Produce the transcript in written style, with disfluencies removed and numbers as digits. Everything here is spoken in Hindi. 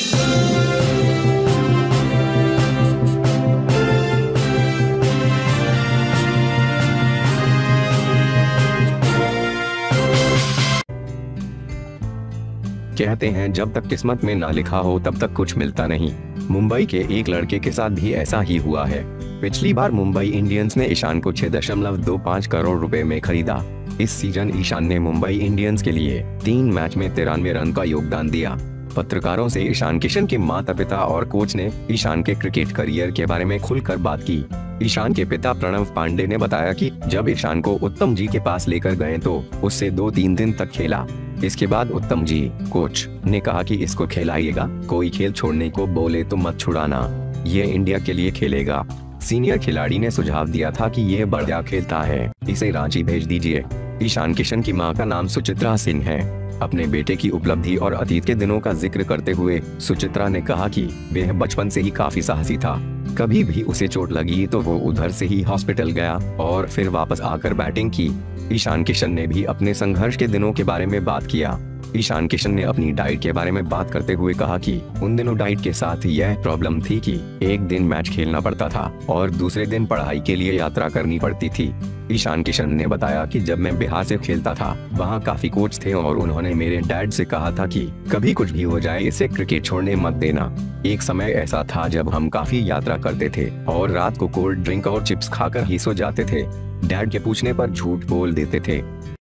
कहते हैं जब तक किस्मत में ना लिखा हो तब तक कुछ मिलता नहीं। मुंबई के एक लड़के के साथ भी ऐसा ही हुआ है। पिछली बार मुंबई इंडियंस ने ईशान को 6.25 करोड़ रुपए में खरीदा। इस सीजन ईशान ने मुंबई इंडियंस के लिए 3 मैच में 93 रन का योगदान दिया। पत्रकारों से ईशान किशन के माता पिता और कोच ने ईशान के क्रिकेट करियर के बारे में खुलकर बात की। ईशान के पिता प्रणव पांडे ने बताया कि जब ईशान को उत्तम जी के पास लेकर गए तो उससे 2-3 दिन तक खेला। इसके बाद उत्तम जी कोच ने कहा कि इसको खिलाइएगा, कोई खेल छोड़ने को बोले तो मत छुड़ाना, ये इंडिया के लिए खेलेगा। सीनियर खिलाड़ी ने सुझाव दिया था कि ये बढ़िया खेलता है, इसे रांची भेज दीजिए। ईशान किशन की मां का नाम सुचित्रा सिंह है। अपने बेटे की उपलब्धि और अतीत के दिनों का जिक्र करते हुए सुचित्रा ने कहा कि वह बचपन से ही काफी साहसी था। कभी भी उसे चोट लगी तो वो उधर से ही हॉस्पिटल गया और फिर वापस आकर बैटिंग की। ईशान किशन ने भी अपने संघर्ष के दिनों के बारे में बात किया। ईशान किशन ने अपनी डाइट के बारे में बात करते हुए कहा कि उन दिनों डाइट के साथ यह प्रॉब्लम थी कि एक दिन मैच खेलना पड़ता था और दूसरे दिन पढ़ाई के लिए यात्रा करनी पड़ती थी। ईशान किशन ने बताया कि जब मैं बिहार से खेलता था वहाँ काफी कोच थे और उन्होंने मेरे डैड से कहा था कि कभी कुछ भी हो जाए इसे क्रिकेट छोड़ने मत देना। एक समय ऐसा था जब हम काफी यात्रा करते थे और रात को कोल्ड ड्रिंक और चिप्स खाकर ही सो जाते थे। डैड के पूछने पर झूठ बोल देते थे।